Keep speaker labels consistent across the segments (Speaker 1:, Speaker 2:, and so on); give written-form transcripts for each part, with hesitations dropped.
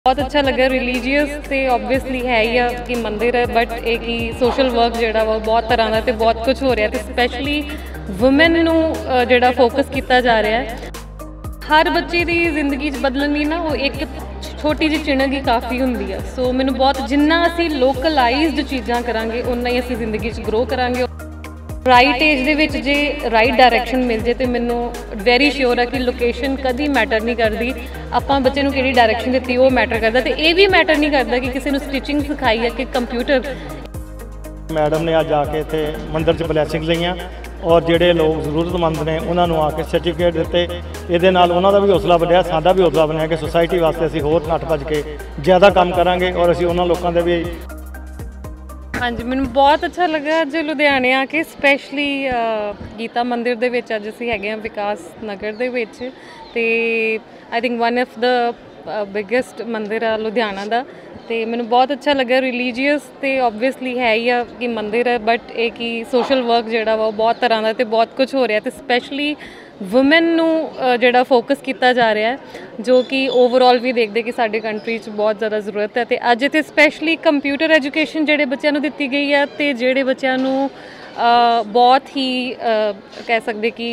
Speaker 1: बहुत अच्छा लगा। रिलीजीयस तो ओबवियसली है ही आ कि मंदिर है, बट एक ही सोशल वर्क जोड़ा वो बहुत तरह का तो बहुत कुछ हो रहा है, स्पैशली वुमेन नू जोड़ा फोकस किया जा रहा है। हर बच्चे की जिंदगी बदलनी ना वो एक छोटी जी चिणक ही काफ़ी होंगी है। सो मैनू बहुत जिन्ना असी लोकलाइज्ड चीज़ां करांगे उन्ना ही असी जिंदगी ग्रो करांगे। राइट एज दे विच जे राइट डायरैक्शन मिल जाए तो मैनू वैरी श्योर है कि लोकेशन कभी मैटर नहीं करती। आपां बच्चे नूं किहड़ी डायरैक्शन दित्ती वो मैटर करता, तो ये भी मैटर नहीं करता कि किसी नूं स्टिचिंग सिखाई है कि कंप्यूटर।
Speaker 2: मैडम ने अज आके इत्थे मंदिर च ब्लैसिंग लईआं और जिहड़े लोग जरूरतमंद ने उन्होंने आके सर्टिफिकेट दिते। ये उन्होंने भी हौसला बढ़िया, साडा भी हौसला बनया कि सोसाइटी वास्ते असीं होर नट भज के ज़्यादा काम करांगे और असीं उन्हां लोकां दे भी।
Speaker 1: हाँ जी, मैंने बहुत अच्छा लगा अज लुधियाने आके, स्पैशली गीता मंदिर दे विच अज असीं हैगे विकास नगर दे विच, ते I think one of the biggest मंदिर आ लुधियाना दा। तो मैंने बहुत अच्छा लगा। रिलीजीयस तो ओबवियसली है ही आ कि मंदिर है, बट एक ही सोशल वर्क जोड़ा वा बहुत तरह का तो बहुत कुछ हो रहा है, तो स्पैशली वुमेन नू जोड़ा फोकस किया जा रहा है, जो कि ओवरऑल भी देखते कि साडे कंट्री च बहुत ज़्यादा जरूरत है। तो अज इत्थे स्पैशली कंप्यूटर एजुकेशन जोड़े बच्चों नू दित्ती गई है, तो जोड़े बच्चों नू बहुत ही कह सकते कि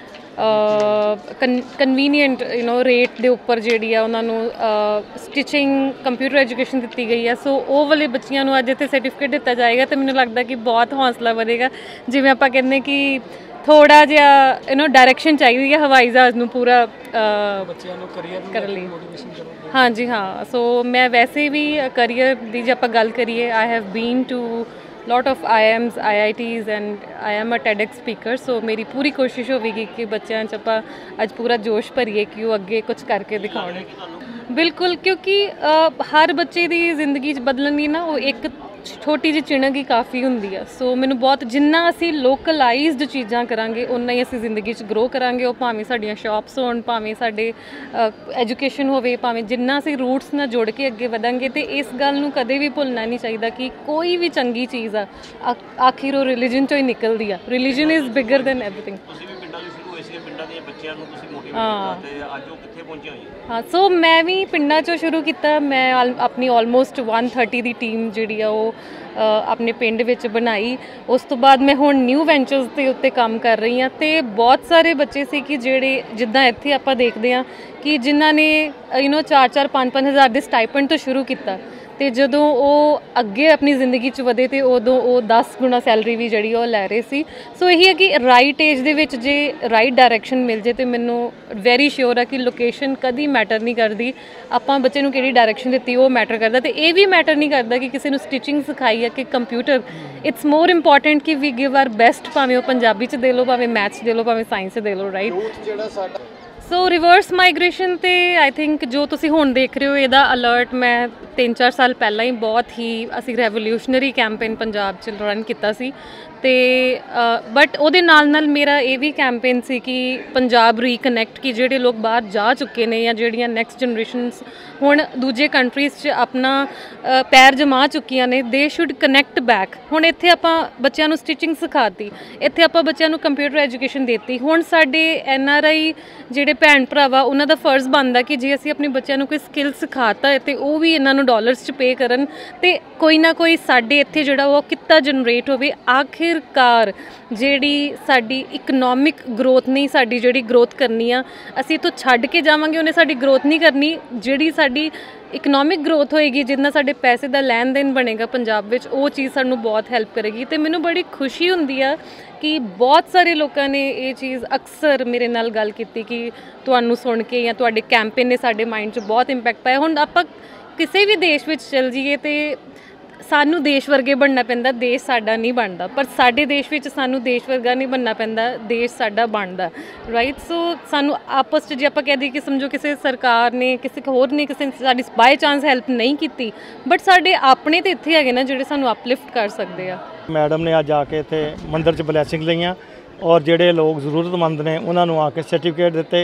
Speaker 1: कन्वीनियंट रेट के उपर जी उन्होंने स्टिचिंग कंप्यूटर एजुकेशन दी गई है। सो वो वाले बच्चियों को अज इतने सर्टिफिकेट दिता जाएगा, तो मैंने लगता कि बहुत हौसला बढ़ेगा। जिवें आपां कहने कि थोड़ा जिहा डायरैक्शन चाहिए है हवाई जहाज़ नूं पूरा कर ली। हाँ जी, हाँ। सो मैं वैसे भी करियर की जे आपां गल करिए, I have been to lot of IIMs IITs and I am a TEDx speaker. So मेरी पूरी कोशिश होगी कि बच्चों च आपां अज पूरा जोश भरीए कि वो अगे कुछ करके दिखाने। बिल्कुल, क्योंकि हर बच्चे की जिंदगी बदलनी ना वो एक छोटी जी चिणक ही काफ़ी होंगी है। सो मैनू बहुत जिन्ना असी लोकलाइज्ड चीज़ां करांगे उन्ना ही असी जिंदगी ग्रो करांगे। वो भावें साडियां शॉप्स होण, भावें साडे एजुकेशन होवे, भावें जिन्ना असी रूट्स नाल जुड़ के अगे वधांगे। तो इस गल नूं कदे भी भुलना नहीं चाहिए कि कोई भी चंगी चीज़ आ आखिर वो रिलीजन चों ही निकलदी आ। Religion is bigger than everything. हाँ, सो मैं भी पिंडा चो शुरू किया। मैं अपनी ऑलमोस्ट 130 की टीम जी अपने पिंड विच बनाई। उस तो बाद मैं हुण न्यू वेंचर्स के उत्ते काम कर रही हाँ। तो बहुत सारे बच्चे से कि जेडे जिद्दां इत्थे आपां देखते हैं कि जिन्हां ने 4-4 5-5 हज़ार के स्टाइपेंड तो शुरू किया, तो जदों वो अगे अपनी जिंदगी च वधे तो उदों वो 10 गुना सैलरी भी जी लै रहे सी। सो यही है कि राइट एज दे विच जे राइट डायरैक्शन मिल जाए तो मैनू वैरी श्योर है कि लोकेशन कभी मैटर नहीं करती। आपां बच्चे नूं किहड़ी डायरैक्शन दित्ती वो मैटर करता, तो ये भी मैटर नहीं करता कि किसी नूं स्टिचिंग सिखाई है कि कंप्यूटर। इट्स मोर इंपॉर्टेंट कि वी गिव आर बेस्ट, भावें वो पंजाबी च दे लो, भावें मैथ्स दे लो, भावें साइंस दे लो, राइट। सो रिवर्स माइग्रेशन तो आई थिंक जो तुसी हुण देख रहे हो, इहदा अलर्ट मैं 3-4 साल पहला ही बहुत ही असी रेवोल्यूशनरी कैंपेन पंजाब च रन किया सी। तो बट उहदे नाल नाल मेरा ये भी कैंपेन सी कि पंजाब रीकनैक्ट, कि जिहड़े लोग बाहर जा चुके हैं या जिहड़ियां नैक्सट जनरेशनस हुण दूजे कंट्रीज़ च अपना पैर जमा चुकियां ने, दे शुड कनैक्ट बैक। हुण इत्थे आपां बच्चों नूं स्टिचिंग सिखाती, इत्थे आपां बच्चों नूं कंप्यूटर एजुकेशन देती। हुण साडे NRI जिहड़े भैन भरावा उन्हां दा फर्ज बनदा कि जे असीं अपने बच्चों नूं कोई स्किल सिखाता है तो वो भी इन्हां नूं डॉलर्स च पे करन, तो कोई ना कोई साडे इत्थे जिहड़ा वो किता जनरेट होवे। आखिरकार जिहड़ी साडी इकनॉमिक ग्रोथ नहीं, साडी जिहड़ी ग्रोथ करनी आ असीं इत्थों छड्ड के जावांगे उन्हें साडी ग्रोथ नहीं करनी। जिहड़ी साडी इकनॉमिक ग्रोथ होएगी, जिन्ना साडे पैसे का लैन देन बनेगा पंजाब विच, वो चीज़ सानूं बहुत हैल्प करेगी। तो मैनूं बड़ी खुशी हुंदी आ कि बहुत सारे लोगों ने ये चीज़ अक्सर मेरे नाल गल कीती कि तुहानूं सुन के या तुहाडे कैंपेन ने साडे माइंड च बहुत इंपैक्ट पाया। हुण आपां किसी भी देश विच चल जाइए तो सानू देश वर्गे बनना पैंदा, देश साडा नहीं बनता। पर साडे देश विच सानू देश वर्गा नहीं बनना पैंदा, देश साडा बनदा, राइट। सो सानू आपस च जे आपां कह दी कि समझो किसी सरकार ने किसी होर ने किसी साडी बाय चांस हैल्प नहीं की, बट साडे अपने तो इत्थे हैगे ना जिहड़े सानू अपलिफ्ट कर सकते आ।
Speaker 2: मैडम ने अज आके इत्थे मंदिर च ब्लैसिंग लईआं और जिहड़े लोग जरूरतमंद ने उन्होंने आके सर्टिफिकेट दिते।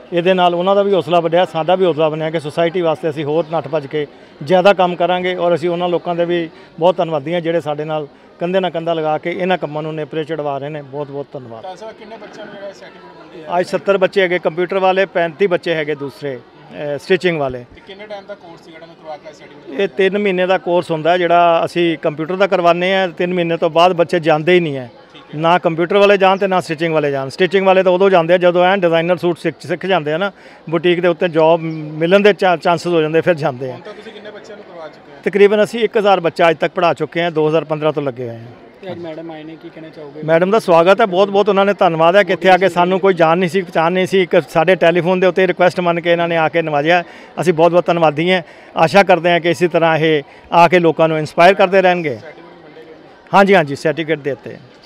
Speaker 2: ਇਹਦੇ ਨਾਲ ਉਹਨਾਂ ਦਾ ਵੀ ਹੌਸਲਾ ਵਧਿਆ, ਸਾਡਾ ਵੀ ਹੌਸਲਾ ਬਣਿਆ ਕਿ ਸੁਸਾਇਟੀ ਵਾਸਤੇ ਅਸੀਂ ਹੋਰ ਨੱਠ ਭੱਜ ਕੇ ਜ਼ਿਆਦਾ ਕੰਮ ਕਰਾਂਗੇ। ਔਰ ਅਸੀਂ ਉਹਨਾਂ ਲੋਕਾਂ ਦੇ ਵੀ ਬਹੁਤ ਧੰਨਵਾਦੀ ਹਾਂ ਜਿਹੜੇ ਸਾਡੇ ਨਾਲ ਕੰਧੇ ਨਾਲ ਕੰਧਾ ਲਗਾ ਕੇ ਇਹਨਾਂ ਕੰਮਾਂ ਨੂੰ ਨੇਪਰੇ ਚੜਵਾ ਰਹੇ ਨੇ। ਬਹੁਤ ਬਹੁਤ ਧੰਨਵਾਦ।
Speaker 3: ਕਿੰਨੇ ਬੱਚਿਆਂ ਨੂੰ ਜਿਹੜਾ ਸਰਟੀਫਿਕੇਟ ਮਿਲਦੇ
Speaker 2: ਅੱਜ 70 ਬੱਚੇ ਹੈਗੇ ਕੰਪਿਊਟਰ ਵਾਲੇ, 35 ਬੱਚੇ ਹੈਗੇ ਦੂਸਰੇ ਸਟਿਚਿੰਗ ਵਾਲੇ।
Speaker 3: ਕਿੰਨੇ ਟਾਈਮ ਦਾ ਕੋਰਸ ਸੀ ਜਿਹੜਾ ਮੈਂ ਕਰਵਾ ਕੇ ਸਰਟੀਫਿਕੇਟ?
Speaker 2: ਇਹ 3 ਮਹੀਨੇ ਦਾ ਕੋਰਸ ਹੁੰਦਾ ਜਿਹੜਾ ਅਸੀਂ ਕੰਪਿਊਟਰ ਦਾ ਕਰਵਾਉਂਦੇ ਹਾਂ। 3 ਮਹੀਨੇ ਤੋਂ ਬਾਅਦ ਬੱਚੇ ਜਾਂਦੇ ਹੀ ਨਹੀਂ ਹੈ, ਨਾ ਕੰਪਿਊਟਰ ਵਾਲੇ ਜਾਣ ਤੇ ਨਾ ਸਟਿਚਿੰਗ ਵਾਲੇ ਜਾਣ। ਸਟਿਚਿੰਗ ਵਾਲੇ ਤਾਂ ਉਦੋਂ ਜਾਂਦੇ ਆ ਜਦੋਂ ਐਨ ਡਿਜ਼ਾਈਨਰ ਸੂਟ ਸਿੱਖ ਜਾਂਦੇ ਆ ਨਾ, ਬੁਟੀਕ ਦੇ ਉੱਤੇ ਜੌਬ ਮਿਲਣ ਦੇ ਚਾਂਸਸ ਹੋ ਜਾਂਦੇ, ਫਿਰ ਜਾਂਦੇ ਆ।
Speaker 3: ਹੁਣ ਤਾਂ ਤੁਸੀਂ ਕਿੰਨੇ ਬੱਚਿਆਂ ਨੂੰ ਕਰਵਾ ਚੁੱਕੇ ਹੋ?
Speaker 2: ਤਕਰੀਬਨ ਅਸੀਂ 1000 ਬੱਚਾ ਅੱਜ ਤੱਕ ਪੜ੍ਹਾ ਚੁੱਕੇ ਹਾਂ, 2015 ਤੋਂ ਲੱਗੇ ਹੋਏ ਹਾਂ।
Speaker 3: ਅੱਜ ਮੈਡਮ ਆਏ ਨੇ, ਕੀ ਕਹਿਣਾ ਚਾਹੋਗੇ?
Speaker 2: ਮੈਡਮ ਦਾ ਸਵਾਗਤ ਹੈ, ਬਹੁਤ ਬਹੁਤ ਉਹਨਾਂ ਨੇ ਧੰਨਵਾਦ ਹੈ ਕਿ ਇੱਥੇ ਆ ਕੇ ਸਾਨੂੰ ਕੋਈ ਜਾਣ ਨਹੀਂ ਸੀ, ਪਛਾਣ ਨਹੀਂ ਸੀ, ਇੱਕ ਸਾਡੇ ਟੈਲੀਫੋਨ ਦੇ ਉੱਤੇ ਰਿਕੁਐਸਟ ਮੰਨ ਕੇ ਇਹਨਾਂ ਨੇ ਆ ਕੇ ਨਵਾਜਿਆ। ਅਸੀਂ ਬਹੁਤ ਬਹੁਤ ਧੰਨਵਾਦੀ ਹਾਂ। ਆਸ਼ਾ ਕਰਦੇ ਹਾਂ ਕਿ ਇਸੇ ਤਰ੍ਹਾਂ ਇਹ ਆ ਕੇ ਲੋਕਾਂ ਨੂੰ ਇੰਸਪਾਇਰ ਕਰਦੇ ਰਹਿਣਗੇ। ਹਾਂਜੀ ਹਾਂਜੀ, ਸਰਟੀਫਿਕੇਟ ਦੇ ਦਿੱਤੇ।